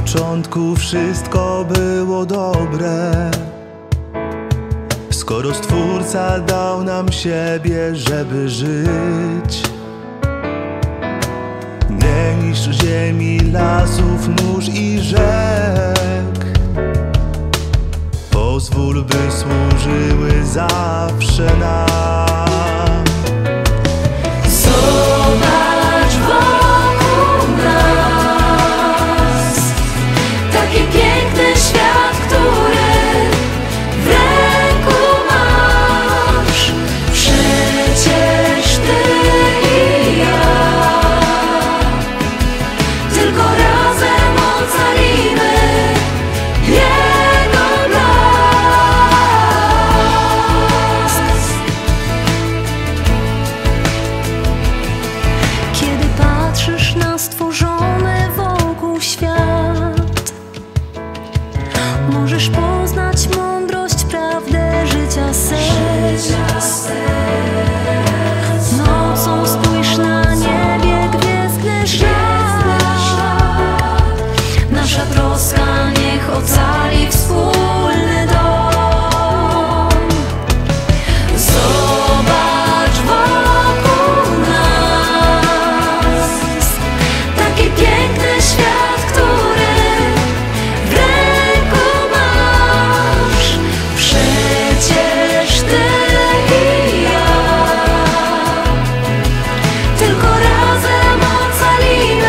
początku wszystko było dobre, skoro Stwórca dał nam siebie, żeby żyć. Nie niszcz ziemi, lasów, mórz i rzek. Pozwól, by służyły zawsze nam. Zobacz wokół nas taki piękny świat, który w ręku masz. Przecież ty i ja tylko razem ocalimy Jego blask. Kiedy patrzysz na stworzony wokół świat, możesz poznać mądrość, prawdę życia serc. Nocą spójrz na niebie gwiezdny szat. Nasza troska niech ocali wspólny dom. Zobacz wokół nas taki piękny świat, który w ręku masz. Przecież ty i ja tylko razem ocalimy